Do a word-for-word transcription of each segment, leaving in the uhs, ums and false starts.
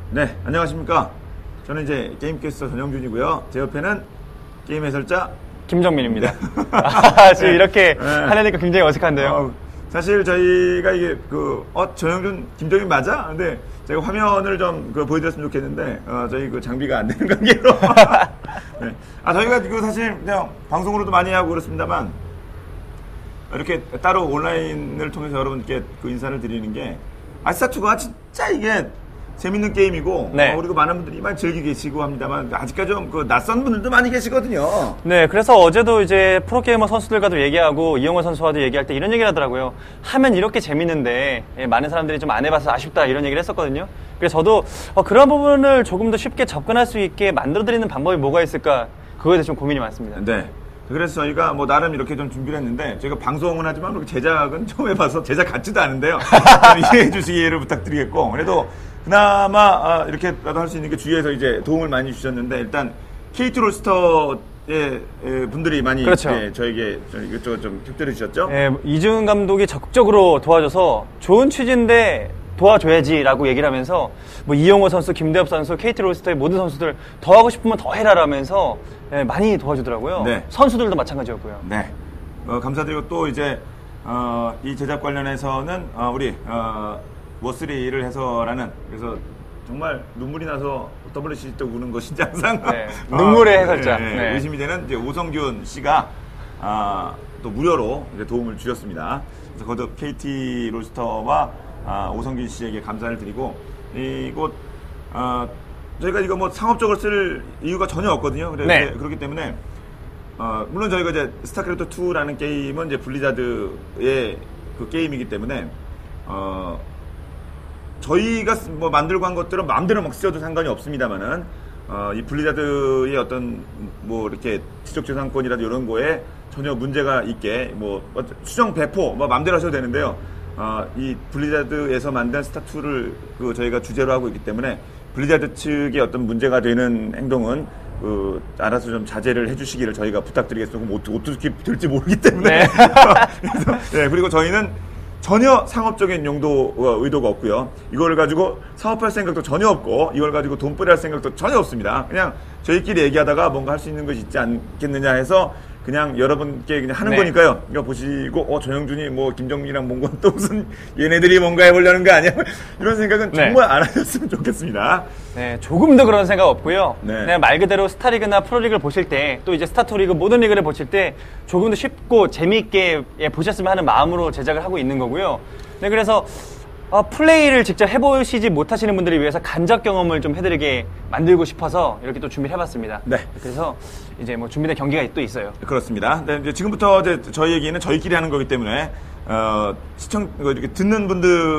네, 안녕하십니까. 저는 이제 게임캐스터 전영준이고요. 제 옆에는 게임 해설자 김정민입니다. 아, 지금 네. 이렇게 네. 하려니까 굉장히 어색한데요. 어, 사실 저희가 이게 그, 어, 전영준, 김정민 맞아? 근데 제가 화면을 좀 그 보여드렸으면 좋겠는데, 어, 저희 그 장비가 안 되는 관계로. 네. 아, 저희가 그 사실 그냥 방송으로도 많이 하고 그렇습니다만, 이렇게 따로 온라인을 통해서 여러분께 그 인사를 드리는 게, 아스타투가 진짜 이게 재밌는 게임이고, 네. 어, 그리고 많은 분들이 많이 즐기고 계시고 합니다만, 아직까지 좀 그 낯선 분들도 많이 계시거든요. 네, 그래서 어제도 이제 프로게이머 선수들과도 얘기하고, 이영호 선수와도 얘기할 때 이런 얘기를 하더라고요. 하면 이렇게 재밌는데, 예, 많은 사람들이 좀 안 해봐서 아쉽다, 이런 얘기를 했었거든요. 그래서 저도 어, 그런 부분을 조금 더 쉽게 접근할 수 있게 만들어드리는 방법이 뭐가 있을까, 그거에 대해서 좀 고민이 많습니다. 네. 그래서 저희가 뭐 나름 이렇게 좀 준비를 했는데, 저희가 방송은 하지만 그렇게 제작은 처음 해봐서 제작 같지도 않은데요. 이해해 주시기를 부탁드리겠고, 그래도 그나마 아, 이렇게라도 할 수 있는 게 주위에서 이제 도움을 많이 주셨는데, 일단 케이티 롤스터의 분들이 많이 그렇죠. 예, 저에게 이것저것 좀 협조해 주셨죠. 예, 이준 감독이 적극적으로 도와줘서 좋은 취지인데 도와줘야지라고 얘기를 하면서 뭐 이영호 선수, 김대엽 선수, 케이티 롤스터의 모든 선수들 더 하고 싶으면 더 해라라면서 예, 많이 도와주더라고요. 네. 선수들도 마찬가지였고요. 네. 어, 감사드리고 또 이제 어, 이 제작 관련해서는 어, 우리 어, 워쓰리를 해설하는, 그래서 정말 눈물이 나서 더블유씨 또 우는 것인지 항상 네, 눈물의 어, 해설자 네, 네. 의심이 되는 이제 오성균 씨가 아, 또 무료로 이제 도움을 주셨습니다. 그래서 거듭 케이티 롤스터와 아, 오성균 씨에게 감사를 드리고, 이곳 아, 저희가 이거 뭐 상업적으로 쓸 이유가 전혀 없거든요. 그래서 네. 그렇기 때문에 어, 물론 저희가 이제 스타크래프트 투라는 게임은 이제 블리자드의 그 게임이기 때문에 어, 저희가 뭐 만들고 한 것들은 마음대로 막 쓰여도 상관이 없습니다만은 어, 이 블리자드의 어떤 뭐 이렇게 지적재산권이라도 이런 거에 전혀 문제가 있게 뭐 수정 배포 뭐 마음대로 하셔도 되는데요. 어, 이 블리자드에서 만든 스타투를 그 저희가 주제로 하고 있기 때문에 블리자드 측의 어떤 문제가 되는 행동은 그 알아서 좀 자제를 해주시기를 저희가 부탁드리겠습니다. 뭐 어떻게 될지 모르기 때문에. 네. 그래서, 네, 그리고 저희는 전혀 상업적인 용도, 의도가 없고요. 이걸 가지고 사업할 생각도 전혀 없고, 이걸 가지고 돈벌이 할 생각도 전혀 없습니다. 그냥 저희끼리 얘기하다가 뭔가 할 수 있는 것이 있지 않겠느냐 해서 그냥 여러분께 그냥 하는 네. 거니까요. 이거 보시고, 어, 전영준이 뭐, 김정민이랑 뭔가 또 무슨 얘네들이 뭔가 해보려는 거 아니야? 이런 생각은 네. 정말 안 하셨으면 좋겠습니다. 네, 조금 더 그런 생각 없고요. 네. 네, 말 그대로 스타리그나 프로리그를 보실 때, 또 이제 스타투리그 모든 리그를 보실 때 조금 더 쉽고 재미있게 예, 보셨으면 하는 마음으로 제작을 하고 있는 거고요. 네, 그래서 어, 플레이를 직접 해보시지 못하시는 분들을 위해서 간접 경험을 좀 해드리게 만들고 싶어서 이렇게 또 준비를 해봤습니다. 네. 그래서 이제 뭐 준비된 경기가 또 있어요. 그렇습니다. 네, 이제 지금부터 이제 저희 얘기는 저희끼리 하는 거기 때문에 어, 시청 이렇게 듣는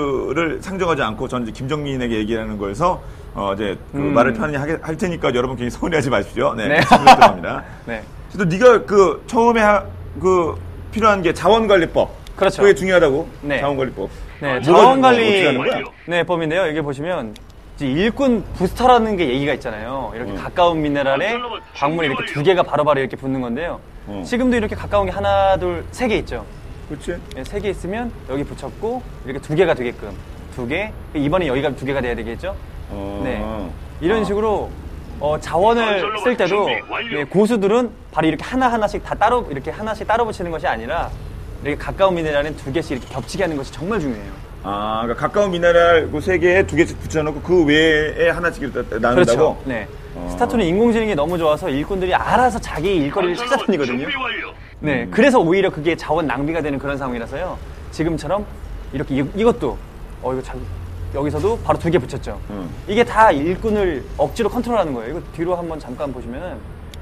분들을 상정하지 않고 저는 이제 김정민에게 얘기하는 거에서 어, 이제 그 음. 말을 편하게 하게, 할 테니까 여러분 괜히 서운해하지 마십시오. 네. 네. 들어갑니다. 네. 그래도 네가 그 처음에 하, 그 필요한 게 자원관리법. 그렇죠. 그게 중요하다고. 네. 자원관리법. 네, 뭐가 자원관리 거야? 네, 법인데요. 여기 보시면 이제 일꾼 부스터라는 게 얘기가 있잖아요. 이렇게 어. 가까운 미네랄에 광물이 이렇게 두 개가 바로바로 이렇게 붙는 건데요. 어. 지금도 이렇게 가까운 게 하나, 둘, 세 개 있죠. 그렇지. 네, 세 개 있으면 여기 붙였고 이렇게 두 개가 되게끔 두 개. 이번에 여기가 두 개가 돼야 되겠죠. 어. 네, 이런 식으로 어, 자원을 쓸 때도 네, 고수들은 바로 이렇게 하나 하나씩 다 따로 이렇게 하나씩 따로 붙이는 것이 아니라. 이렇게 가까운 미네랄은 두 개씩 이렇게 겹치게 하는 것이 정말 중요해요. 아, 그러니까 가까운 미네랄 그 세 개에 두 개씩 붙여놓고 그 외에 하나씩 나눈다고? 그렇죠. 네. 어. 스타투는 인공지능이 너무 좋아서 일꾼들이 알아서 자기 일거리를 찾아다니거든요. 네. 음. 그래서 오히려 그게 자원 낭비가 되는 그런 상황이라서요. 지금처럼 이렇게 이, 이것도 어 이거 자, 여기서도 바로 두 개 붙였죠. 음. 이게 다 일꾼을 억지로 컨트롤하는 거예요. 이거 뒤로 한번 잠깐 보시면은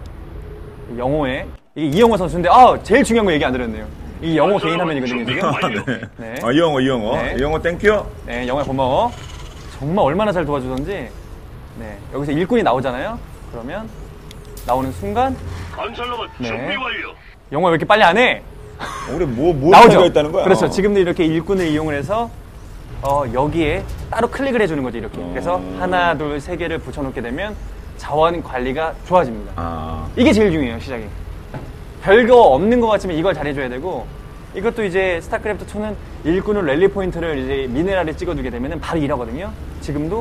영호에 이게 이영호 선수인데 아 제일 중요한 거 얘기 안 드렸네요. 이 영호 개인 화면이거든요, 지금. 네. 네. 아, 이영호, 이영호. 네. 이영호 땡큐. 네, 영호야 고마워. 정말 얼마나 잘 도와주던지. 네, 여기서 일꾼이 나오잖아요. 그러면 나오는 순간. 네. 영호야 왜 이렇게 빨리 안 해? 우리 뭐, 뭐 나오죠. 있다는 거야? 그렇죠. 지금도 이렇게 일꾼을 이용을 해서 어, 여기에 따로 클릭을 해주는 거죠, 이렇게. 어... 그래서 하나, 둘, 세 개를 붙여놓게 되면 자원 관리가 좋아집니다. 아... 이게 제일 중요해요, 시작이. 별거 없는 것 같지만 이걸 잘해줘야 되고, 이것도 이제 스타크래프트 투는 일꾼을 랠리 포인트를 이제 미네랄에 찍어두게 되면 바로 일하거든요. 지금도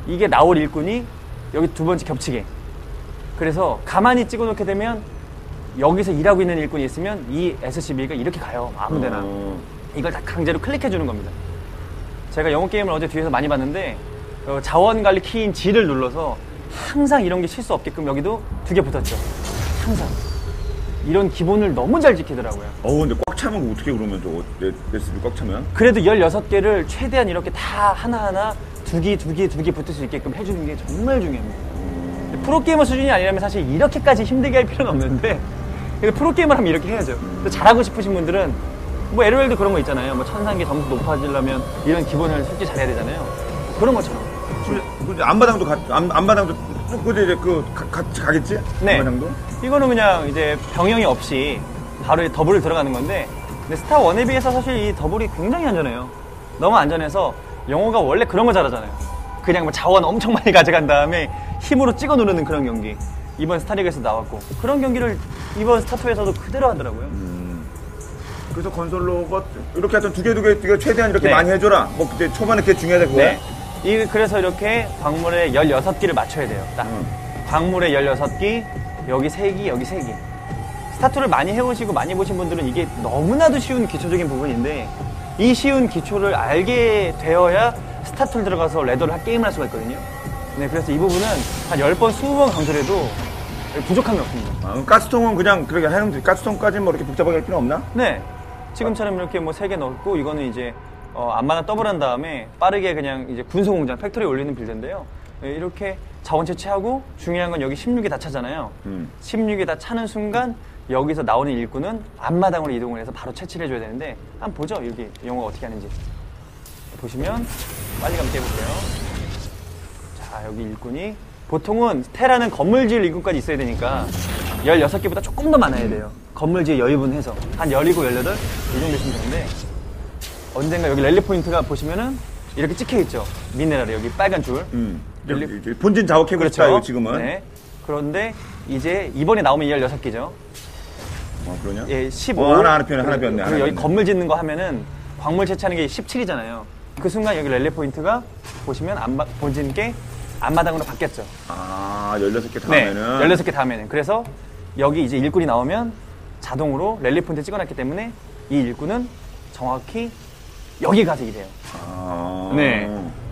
이게 나올 일꾼이 여기 두 번째 겹치게. 그래서 가만히 찍어놓게 되면 여기서 일하고 있는 일꾼이 있으면 이 에스씨비가 이렇게 가요. 아무데나. 어. 이걸 다 강제로 클릭해주는 겁니다. 제가 영어 게임을 어제 뒤에서 많이 봤는데 어, 자원관리 키인 G를 눌러서 항상 이런 게 실수 없게끔 여기도 두 개 붙었죠. 항상. 이런 기본을 너무 잘 지키더라고요. 어 근데 꽉 차면 어떻게 그러면 저거 에스씨비 꽉 차면? 그래도 열여섯 개를 최대한 이렇게 다 하나하나 두 개, 두 개, 두 개 붙을 수 있게끔 해주는 게 정말 중요합니다. 프로게이머 수준이 아니라면 사실 이렇게까지 힘들게 할 필요는 없는데 그래도 프로게이머를 하면 이렇게 해야죠. 또 잘하고 싶으신 분들은 뭐 엘오엘도 그런 거 있잖아요. 뭐 천상계 점수 높아지려면 이런 기본을 솔직히 잘해야 되잖아요. 그런 것처럼. 그 앞마당도 가, 앞, 앞마당도 그제 이제 그 가, 같이 가겠지? 네. 앞마당도? 이거는 그냥 이제 병영이 없이 바로 더블을 들어가는 건데 근데 스타 원에 비해서 사실 이 더블이 굉장히 안전해요. 너무 안전해서 영호가 원래 그런 거 잘하잖아요. 그냥 뭐 자원 엄청 많이 가져간 다음에 힘으로 찍어 누르는 그런 경기. 이번 스타리그에서 나왔고 그런 경기를 이번 스타투에서도 그대로 하더라고요. 음. 그래서 건설로가 이렇게 하여튼 두 개 두 개 두 개 최대한 이렇게 네. 많이 해줘라. 뭐 그때 초반에 그게 중요하다 그거야? 네. 이 그래서 이렇게 광물에 열여섯 기를 맞춰야 돼요. 딱. 음. 광물에 열여섯 기, 여기 세 기, 여기 세 기. 스타투를 많이 해오시고 많이 보신 분들은 이게 너무나도 쉬운 기초적인 부분인데 이 쉬운 기초를 알게 되어야 스타투를 들어가서 레더를 할 게임을 할 수가 있거든요. 네, 그래서 이 부분은 한 열 번, 스무 번 강조를 해도 부족함이 없습니다. 아, 그럼 가스통은 그냥 그렇게 하는 데 가스통까지 뭐 이렇게 복잡하게 할 필요 없나? 네. 지금처럼 이렇게 뭐 세 개 넣고 이거는 이제 어, 앞마당 더블한 다음에 빠르게 그냥 이제 군소공장, 팩토리 올리는 빌드인데요. 네, 이렇게 자원 채취하고 중요한 건 여기 십육 개 다 차잖아요. 음. 십육 개 다 차는 순간 여기서 나오는 일꾼은 앞마당으로 이동을 해서 바로 채취를 해줘야 되는데 한번 보죠. 여기 영호가 어떻게 하는지. 보시면 빨리 가면 깨볼게요. 자, 여기 일꾼이 보통은 테라는 건물 지을 일꾼까지 있어야 되니까 열여섯 개보다 조금 더 많아야 돼요. 건물 지을 여유분해서 한 열일곱, 열여덟 이 정도 있으면 되는데 언젠가 여기 랠리 포인트가 보시면은 이렇게 찍혀있죠. 미네랄이 여기 빨간 줄. 음. 랠리... 이제 본진 작업해고 그렇죠. 있다, 이거 지금은. 네. 그런데 이제 이번에 나오면 열여섯 개죠. 어, 그러냐? 예, 십오. 어, 하나, 하나 편네 하나 편네. 그리고 여기 건물 짓는 거 하면은 광물 채취하는 게 십칠이잖아요. 그 순간 여기 랠리 포인트가 보시면 안마, 본진 게 앞마당으로 바뀌었죠. 아, 열여섯 개 네, 다음에는. 열여섯 개 다음에는. 그래서 여기 이제 일꾼이 나오면 자동으로 랠리 포인트 찍어놨기 때문에 이 일꾼은 정확히 여기 가색이 돼요. 아. 네.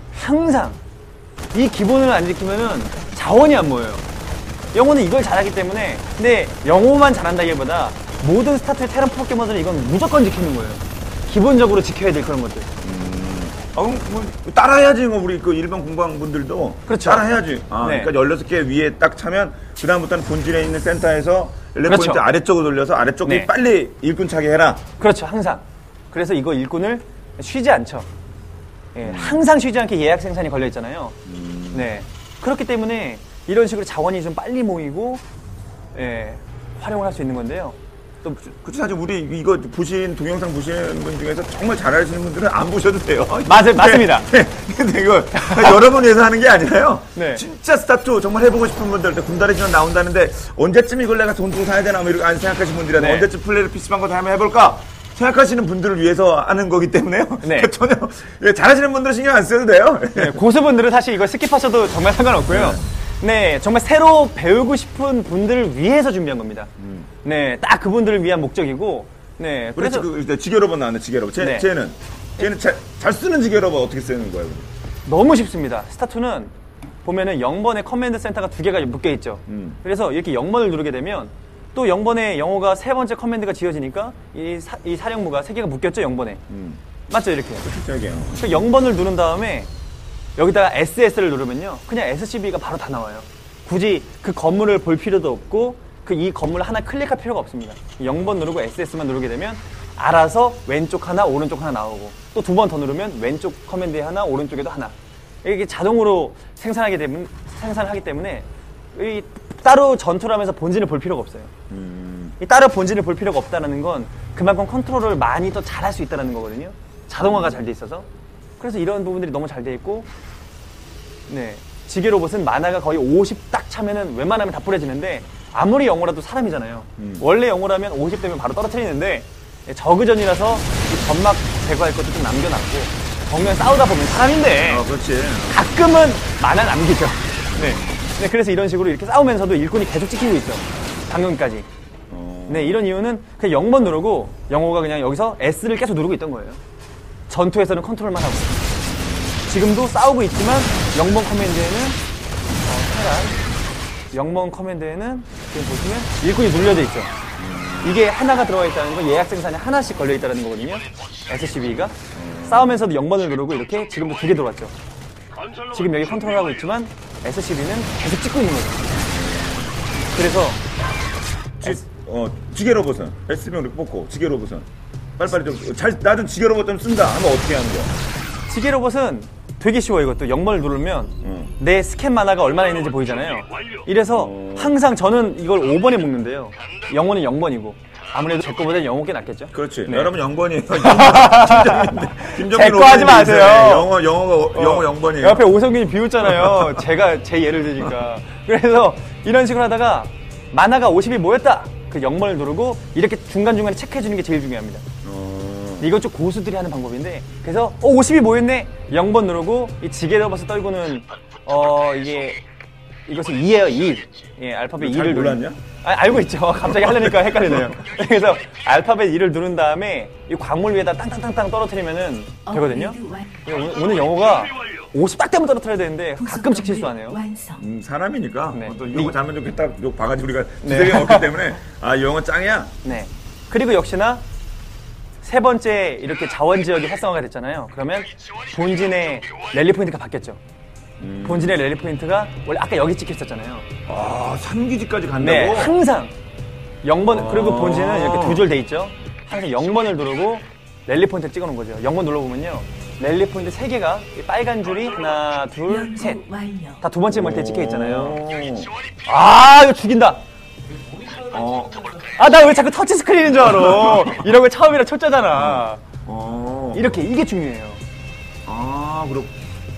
항상 이 기본을 안 지키면은 자원이 안 모여요. 영호는 이걸 잘하기 때문에 근데 영호만 잘한다기보다 모든 스타트 테란 포켓몬들은 이건 무조건 지키는 거예요. 기본적으로 지켜야 될 그런 것들. 아, 그럼 뭐 따라해야지, 뭐, 우리 그 일반 공방분들도. 그렇죠. 따라해야지. 아, 네. 그러니까 열여섯 개 위에 딱 차면, 그다음부터는 본진에 있는 센터에서 랠리 그렇죠. 포인트 아래쪽으로 돌려서 아래쪽이 네. 빨리 일꾼 차게 해라. 그렇죠, 항상. 그래서 이거 일꾼을 쉬지 않죠. 예, 항상 쉬지 않게 예약 생산이 걸려 있잖아요. 음. 네. 그렇기 때문에 이런 식으로 자원이 좀 빨리 모이고, 예, 활용을 할 수 있는 건데요. 또, 그치, 사실 우리 이거 보신, 동영상 보시는 분 중에서 정말 잘 아시는 분들은 안 보셔도 돼요. 맞아요, 맞습니다. 네, 근데 이거 여러 번 위해서 하는 게 아니라요. 네. 진짜 스타트 정말 해보고 싶은 분들, 군달에 지원 나온다는데 언제쯤 이걸 내가 돈 주고 사야 되나, 뭐 이렇게 안 생각하시는 분들이라도 네. 언제쯤 플레이를 피씨방 거 한번 해볼까? 생각하시는 분들을 위해서 하는 거기 때문에요. 네. 전혀 잘하시는 분들은 신경 안 써도 돼요. 네, 고수분들은 사실 이걸 스킵하셔도 정말 상관없고요. 네, 정말 새로 배우고 싶은 분들을 위해서 준비한 겁니다. 음. 네, 딱 그분들을 위한 목적이고, 네. 그래서 그래서 그 지게로봇 나왔네, 지게로봇. 쟤, 네. 쟤는 쟤는 잘, 잘 쓰는 지게로봇 어떻게 쓰는 거예요? 너무 쉽습니다. 스타투는 보면은 영 번의 커맨드 센터가 두 개가 묶여 있죠. 음. 그래서 이렇게 영 번을 누르게 되면 또 영 번에 영어가 세 번째 커맨드가 지어지니까 이, 사, 이 사령부가 세 개가 묶였죠, 영 번에. 음. 맞죠, 이렇게. 저기요. 그 영 번을 누른 다음에 여기다가 에스에스를 누르면요. 그냥 에스씨비가 바로 다 나와요. 굳이 그 건물을 볼 필요도 없고 그 이 건물을 하나 클릭할 필요가 없습니다. 영 번 누르고 에스에스만 누르게 되면 알아서 왼쪽 하나, 오른쪽 하나 나오고 또 두 번 더 누르면 왼쪽 커맨드에 하나, 오른쪽에도 하나. 이게 자동으로 생산하게 되면, 생산하기 때문에 이 따로 전투를 하면서 본진을 볼 필요가 없어요. 음. 이 따로 본진을 볼 필요가 없다는 건 그만큼 컨트롤을 많이 더 잘할 수 있다는 거거든요. 자동화가 잘 돼 있어서. 그래서 이런 부분들이 너무 잘 돼 있고, 네. 지게 로봇은 마나가 거의 오십 딱 차면은 웬만하면 다 뿌려지는데 아무리 영어라도 사람이잖아요. 음. 원래 영어라면 오십 되면 바로 떨어뜨리는데 저그전이라서 이 점막 제거할 것도 좀 남겨놨고 정면 싸우다 보면 사람인데 어, 그렇지. 가끔은 만화 남기죠. 네. 네, 그래서 이런 식으로 이렇게 싸우면서도 일꾼이 계속 찍히고 있죠. 방금까지. 어. 네, 이런 이유는 그냥 영번 누르고 영호가 그냥 여기서 S를 계속 누르고 있던 거예요. 전투에서는 컨트롤만 하고. 지금도 싸우고 있지만 영번 커맨드에는 어, 테란 영번 커맨드에는 지금 보시면 일꾼이 눌려져 있죠. 이게 하나가 들어가 있다는 건 예약 생산에 하나씩 걸려 있다는 거거든요. 에스씨비가 싸우면서도 영번을 누르고 이렇게 지금도 두 개 들어왔죠. 지금 여기 컨트롤하고 있지만 에스씨비는 계속 찍고 있는 거죠. 그래서 지, 어, 지게 로봇은 에스비를 이렇게 뽑고 지게 로봇은 빨리빨리 좀 잘 나 좀 지게 로봇 좀 쓴다 하면 어떻게 하는 거야? 지게 로봇은 되게 쉬워. 이것도 영번을 누르면 응. 내 스캔 만화가 얼마나 있는지 보이잖아요. 이래서 어. 항상 저는 이걸 오 번에 묶는데요. 영호는 영 번이고 아무래도 제 거보다 영호 꽤 낫겠죠? 그렇지. 네. 여러분 영 번이에요. 김정민인데. 김정민 제 거 하지 마세요. 영어 영어가 영어 영 번이에요. 옆에 오성균이 비웃잖아요. 제가 제 예를 드니까. 그래서 이런 식으로 하다가 만화가 오십이 모였다. 그 영 번을 누르고 이렇게 중간중간에 체크해주는 게 제일 중요합니다. 어. 이건 좀 고수들이 하는 방법인데 그래서 어 오십이 모였네. 영 번 누르고 이 지게 로봇을 떨구는 어 이게 이것은 이예요. 이. 예, 알파벳 잘 이를 몰랐냐? 아, 알고 있죠. 갑자기 하려니까 헷갈리네요. 그래서 알파벳 이를 누른 다음에 이 광물 위에다 땅땅땅땅 떨어뜨리면은 되거든요. 오늘, 오늘 영어가 오십 딱 되면 떨어뜨려야 되는데 가끔씩 실수하네요. 음, 사람이니까 네. 어, 또 이거 잘못 좋겠다 욕 바가지 우리가 네. 두세 개 먹기 때문에 아 영어 짱이야. 네. 그리고 역시나 세 번째 이렇게 자원 지역이 활성화가 됐잖아요. 그러면 본진의 랠리 포인트가 바뀌었죠. 음. 본진의 랠리 포인트가 원래 아까 여기 찍혀 있었잖아요. 아 삼기지까지 간다고? 네, 항상 영 번 아. 그리고 본진은 이렇게 두 줄 돼 있죠. 항상 영 번을 누르고 랠리 포인트 찍어놓은 거죠. 영 번 눌러보면요, 랠리 포인트 세 개가 이 빨간 줄이 하나, 둘, 셋, 다 두 번째 멀티에 찍혀 있잖아요. 아, 이거 죽인다. 어. 아, 나 왜 자꾸 터치 스크린인 줄 알아? 이런 거 처음이라 초짜잖아. 어. 이렇게 이게 중요해요. 아, 그렇.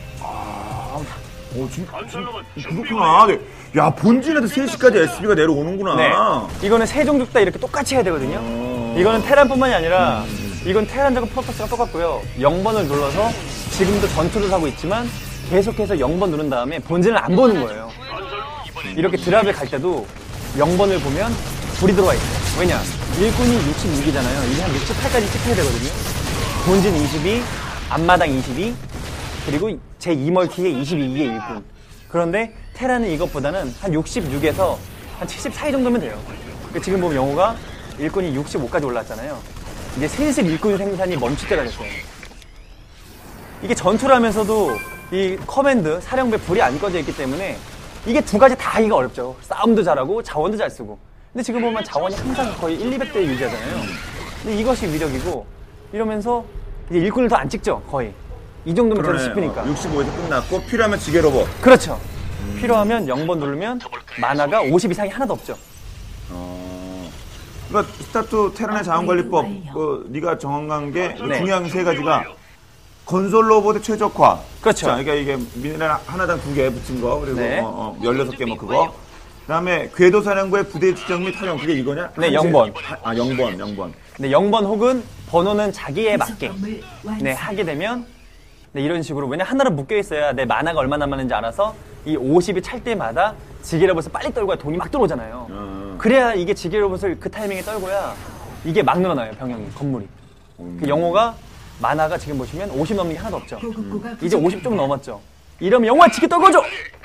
아, 오, 진, 진, 그렇구나. 네. 야, 본진에도 세 시까지 에스비가 내려오는구나. 네. 이거는 세 종족 다 이렇게 똑같이 해야 되거든요. 어. 이거는 테란뿐만이 아니라 이건 테란하고 프로토스가 똑같고요. 영 번을 눌러서 지금도 전투를 하고 있지만 계속해서 영 번 누른 다음에 본진을 안 보는 거예요. 이렇게 드랍을 갈 때도 영 번을 보면 불이 들어와 있어요. 왜냐? 일꾼이 육십육이잖아요. 이게 한 육십팔까지 찍혀야 되거든요. 본진 이십이, 앞마당 이십이, 그리고 제이 멀티에 이십이의 일꾼. 그런데 테라는 이것보다는 한 육십육에서 한 칠십 사이 정도면 돼요. 그러니까 지금 보면 영호가 일꾼이 육십오까지 올랐잖아요. 이제 슬슬 일꾼 생산이 멈출 때가 됐어요. 이게 전투를 하면서도 이 커맨드, 사령부에 불이 안 꺼져 있기 때문에 이게 두 가지 다 하기가 어렵죠. 싸움도 잘하고 자원도 잘 쓰고. 근데 지금 보면 자원이 항상 거의 일, 이백 대 유지하잖아요. 근데 이것이 위력이고 이러면서 이제 일꾼을 더 안 찍죠, 거의. 이 정도면 돼도 싶으니까. 육십오에서 끝났고 필요하면 지게 로봇. 그렇죠. 음. 필요하면 영 번 누르면 만화가 오십 이상이 하나도 없죠. 어. 그러니까 스타트 테란의 자원관리법, 그 네가 정한 게 네. 중요한 세 가지가 건설 로봇의 최적화. 그렇죠. 자, 그러니까 이게 미네랄 하나당 두 개 붙인 거, 그리고 네. 어, 어, 열여섯 개 뭐 그거. 그다음에 궤도사령부의 부대 지정 및 활용, 그게 이거냐? 네, 영 번. 아, 영 번, 영 번. 네, 영 번 혹은 번호는 자기에 맞게 네, 하게 되면 네, 이런 식으로. 왜냐 하나로 묶여 있어야 내 만화가 얼마 남았는지 알아서 이 오십이 찰 때마다 지게 로봇을 빨리 떨고야 돈이 막 들어오잖아요. 어. 그래야 이게 지게 로봇을 그 타이밍에 떨고야 이게 막 늘어나요, 병영이, 건물이. 음. 그 영호가 만화가 지금 보시면 오십 넘는 게 하나도 없죠. 음. 이제 오십 좀 넘었죠. 이러면 영호가 지게 떨궈줘!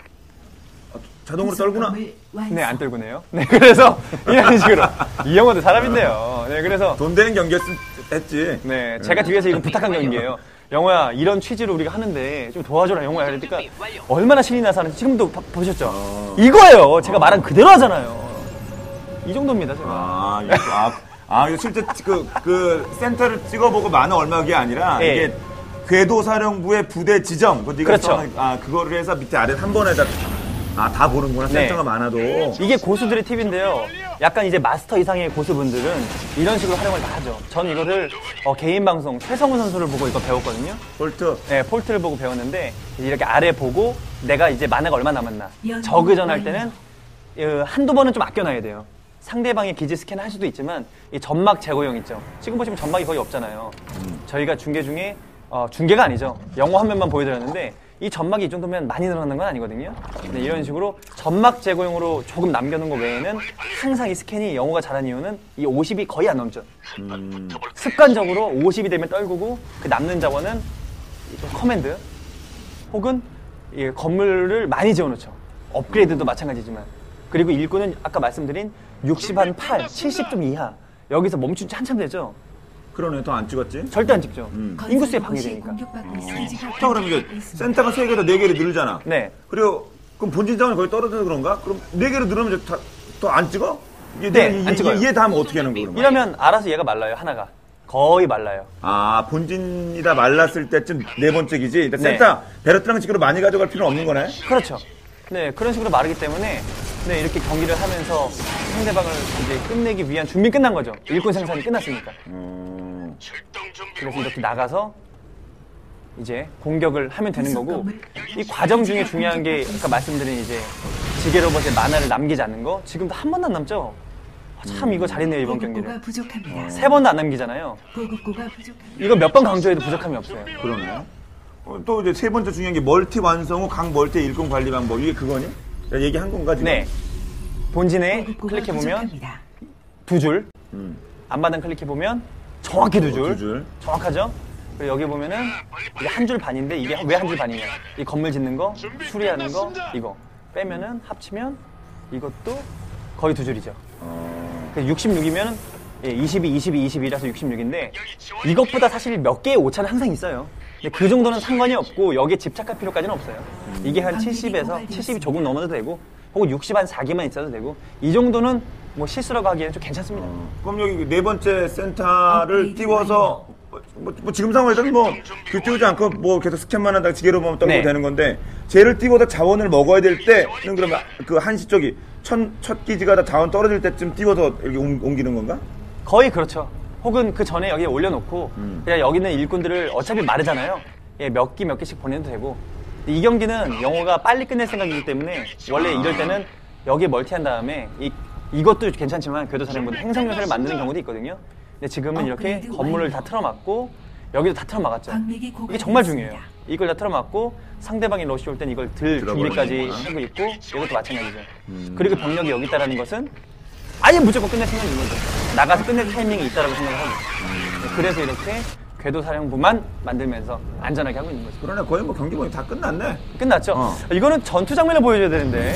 자동으로 떨구나? 네, 안 떨구네요. 네, 그래서 이런 식으로. 이 영호도 사람인데요. 네, 그래서 돈 되는 경기였지. 네, 제가 뒤에서 이거 부탁한 경기예요. 영호야, 이런 취지로 우리가 하는데 좀 도와줘라, 영호야. 그러니까 얼마나 신이 나서 하는지 지금도 봐- 보셨죠? 어. 이거예요. 제가 말한 그대로 하잖아요. 이 정도입니다, 제가. 아, 이거, 아, 아, 이거 실제 그, 그 센터를 찍어보고 만화 얼마게 아니라 예. 이게 궤도사령부의 부대 지정. 그 네가 그렇죠. 써놓은- 아, 그거를 해서 밑에 아래 한 번에다 아, 다 보는구나. 네. 센터가 많아도. 이게 고수들의 팁인데요. 약간 이제 마스터 이상의 고수분들은 이런 식으로 활용을 다 하죠. 저는 이거를 어, 개인 방송 최성우 선수를 보고 이거 배웠거든요. 볼트. 네, 폴트를 보고 배웠는데 이렇게 아래 보고 내가 이제 만화가 얼마 남았나. 저그전 할 때는 어, 한두 번은 좀 아껴놔야 돼요. 상대방의 기지 스캔 할 수도 있지만 이 점막 제거용 있죠. 지금 보시면 점막이 거의 없잖아요. 저희가 중계 중에 어, 중계가 아니죠. 영어 화면만 보여드렸는데 이 점막이 이 정도면 많이 늘어나는 건 아니거든요. 네, 이런 식으로 점막 제거용으로 조금 남겨놓은 거 외에는 항상 이 스캔이 영어가 잘한 이유는 이 오십이 거의 안 넘죠. 음. 습관적으로 오십이 되면 떨구고 그 남는 자원은 커맨드 혹은 이 건물을 많이 지어놓죠. 업그레이드도 마찬가지지만. 그리고 일꾼은 아까 말씀드린 육십 한 팔, 칠십 좀 이하. 여기서 멈춘 지 한참 되죠. 그러네, 더 안 찍었지? 절대 안 찍죠. 음. 인구수에 방해되니까. 어. 자, 그럼 이게 센터가 세 개에서 네 개로 늘잖아. 네. 그리고 그럼 본진 자원이 거의 떨어져서 그런가? 그럼 네 개로 늘으면 더 안 찍어? 이게 네, 이- 안 찍어요. 이해 다 하면 어떻게 하는 거야? 그러면? 이러면 알아서 얘가 말라요, 하나가. 거의 말라요. 아, 본진이 다 말랐을 때쯤 네 번째 기지. 일단 네. 센터 베르트랑 식으로 많이 가져갈 필요는 없는 거네. 그렇죠. 네, 그런 식으로 마르기 때문에 네, 이렇게 경기를 하면서 상대방을 이제 끝내기 위한 준비 끝난 거죠. 일꾼 생산이 끝났으니까. 음. 그래서 이렇게 나가서 이제 공격을 하면 되는 거고, 이 과정 중에 중요한 게 아까 말씀드린 이제 지게 로봇의 만화를 남기지 않는 거. 지금도 한 번도 안 남죠. 아, 참 이거 잘했네요, 이번 경기를. 부족합니다. 세 번도 안 남기잖아요. 보급고가 부족합니다. 이거 몇 번 강조해도 부족함이 없어요. 그러네. 어, 또 이제 세 번째 중요한 게 멀티 완성 후 각 멀티의 일꾼 관리 방법. 이게 그거니? 내가 얘기한 건가 지금? 네. 본진에 보급고가 클릭해보면 부족합니다. 두 줄. 음. 앞마당 클릭해보면 정확히 두 줄. 두 줄. 정확하죠? 그리고 여기 보면은 이게 한 줄 반인데 이게 왜 한 줄 반이냐? 이 건물 짓는 거, 수리하는 거, 이거 빼면은 합치면 이것도 거의 두 줄이죠. 어. 육십육이면 이십이, 이십이, 이십이라서 육십육인데 이것보다 사실 몇 개의 오차는 항상 있어요. 근데 그 정도는 상관이 없고 여기에 집착할 필요까지는 없어요. 이게 한 칠십에서 칠십이 조금 넘어도 되고 혹은 육십 한 사 개만 있어도 되고 이 정도는 뭐 실수라고 하기에는 좀 괜찮습니다. 어. 그럼 여기 네 번째 센터를 띄워서 뭐, 뭐 지금 상황에서는 뭐 그 띄우지 않고 뭐 계속 스캔만 하다가 지게로 보면 떨고 네. 되는 건데 쟤를 띄워서 자원을 먹어야 될 때는 그러면 그 한시 쪽이 첫, 첫 기지가 다 자원 떨어질 때쯤 띄워서 이렇게 옮, 옮기는 건가? 거의 그렇죠. 혹은 그 전에 여기에 올려놓고 음. 그냥 여기 있는 일꾼들을 어차피 마르잖아요. 예, 몇 기 몇 개씩 보내도 되고. 이 경기는 영호가 빨리 끝낼 생각이기 때문에 원래 이럴 때는 여기에 멀티한 다음에 이, 이것도 괜찮지만 궤도사령부는 행성 요새를 만드는 경우도 있거든요. 근데 지금은 이렇게 업그레이드 건물을 완료. 다 틀어막고 여기도 다 틀어막았죠. 광맥이 이게 고갈되었습니다. 정말 중요해요. 이걸 다 틀어막고 상대방이 러시 올 땐 이걸 들 준비까지 들어버리는구나. 하고 있고 이것도 마찬가지죠. 그리고 병력이 여기 있다는 것은 아예 무조건 끝낼 생각이 있는 거죠. 나가서 끝낼 타이밍이 있다라고 생각을 하고 있어요. 그래서 이렇게 궤도사령부만 만들면서 안전하게 하고 있는 거죠. 그러네, 거의 뭐 경기 보니 다 끝났네. 끝났죠? 어. 이거는 전투 장면을 보여줘야 되는데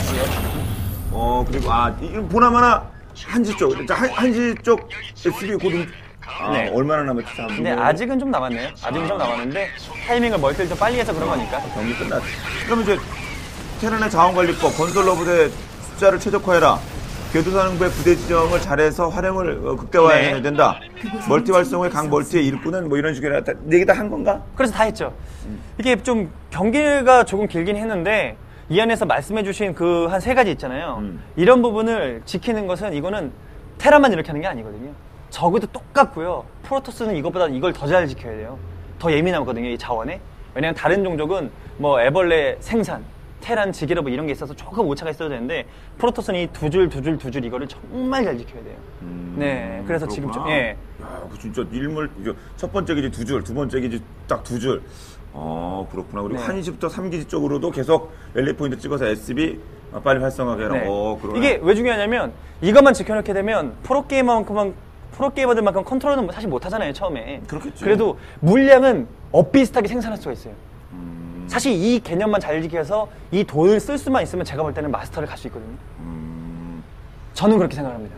어, 그리고 아, 이건 보나마나 한시 쪽, 자, 한, 한시 쪽 에스비 고등 아, 네. 얼마나 남았지? 참. 근데 아직은 좀 남았네요. 아직은 좀 남았는데 타이밍을 멀티를 좀 빨리 해서 그런 거니까. 경기 끝났지. 그럼 이제 테란의 자원관리법, 건설 로봇의 숫자를 최적화해라. 궤도사령부의 부대 지정을 잘해서 활용을 어, 극대화해야 네. 된다. 멀티 활성 후에 각 멀티의 일꾼은 뭐 이런 식으로 다, 얘기 다 한 건가? 그래서 다 했죠. 이게 좀 경기가 조금 길긴 했는데 이 안에서 말씀해주신 그 한 세 가지 있잖아요. 음. 이런 부분을 지키는 것은 이거는 테라만 이렇게 하는 게 아니거든요. 적어도 똑같고요. 프로토스는 이것보다 이걸 더 잘 지켜야 돼요. 더 예민하거든요, 이 자원에. 왜냐하면 다른 종족은 뭐 애벌레 생산, 테란, 지게러브 이런 게 있어서 조금 오차가 있어도 되는데 프로토스는 이 두 줄, 두 줄, 두 줄 이거를 정말 잘 지켜야 돼요. 네, 그래서 지금 좀, 그렇구나. 예. 야, 그 진짜 일물, 이거 첫 번째 기지 두 줄, 두 번째 기지 딱 두 줄. 어, 그렇구나. 그리고 네. 한시부터 삼 기지 쪽으로도 계속 랠리 포인트 찍어서 에스비 빨리 활성화하게 해라. 네. 어, 그러네. 이게 왜 중요하냐면 이것만 지켜놓게 되면 프로게이머만큼만 프로게이머들만큼 컨트롤은 사실 못하잖아요 처음에. 그렇겠지. 그래도 물량은 엇비슷하게 생산할 수가 있어요. 음, 사실 이 개념만 잘 지켜서 이 돈을 쓸 수만 있으면 제가 볼 때는 마스터를 갈 수 있거든요. 음. 저는 그렇게 생각합니다.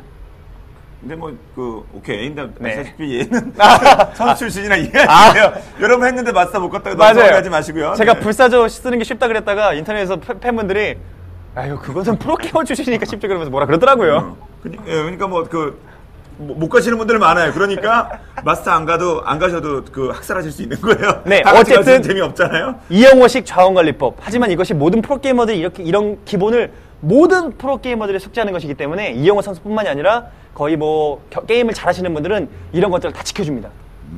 근데 뭐, 그, 오케이. 근데 네. 아시다시피 얘는 선수 출신이라 이해하세요. 여러분 했는데 마스터 못 갔다고 너무 하지 마시고요. 제가 네. 불사조 쓰는 게 쉽다 그랬다가 인터넷에서 팬- 팬분들이 아유 그것은 프로게이머 출신이니까 쉽죠 그러면서 뭐라 그러더라고요. 그니- 예, 그러니까 뭐 그 못 가시는 분들 많아요. 그러니까 마스터 안 가도 안 가셔도 그 학살하실 수 있는 거예요. 네, 다 같이 어쨌든 가시면 재미없잖아요. 이영호식 좌원관리법. 하지만 이것이 모든 프로게이머들이 이렇게 이런 기본을 모든 프로게이머들이 숙지하는 것이기 때문에 이영호 선수뿐만이 아니라 거의 뭐 겨- 게임을 잘하시는 분들은 이런 것들을 다 지켜줍니다.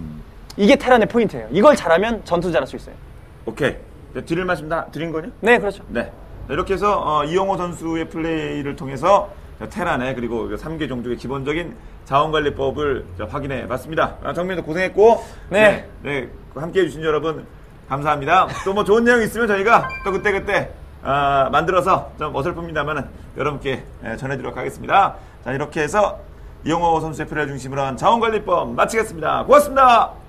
이게 테란의 포인트예요. 이걸 잘하면 전투 잘할 수 있어요. 오케이. 드릴 말씀 다 드린 거냐? 네, 그렇죠. 네. 이렇게 해서 어, 이영호 선수의 플레이를 통해서 테란의 그리고 삼 개 종족의 기본적인 자원관리법을 확인해 봤습니다. 아, 정민도 고생했고 네. 네, 네, 함께 해주신 여러분 감사합니다. 또 뭐 좋은 내용 있으면 저희가 또 그때그때 어, 만들어서 좀 어설픕니다만 여러분께 예, 전해드리도록 하겠습니다. 자, 이렇게 해서 이영호 선수의 플레이를 중심으로 한 자원관리법 마치겠습니다. 고맙습니다.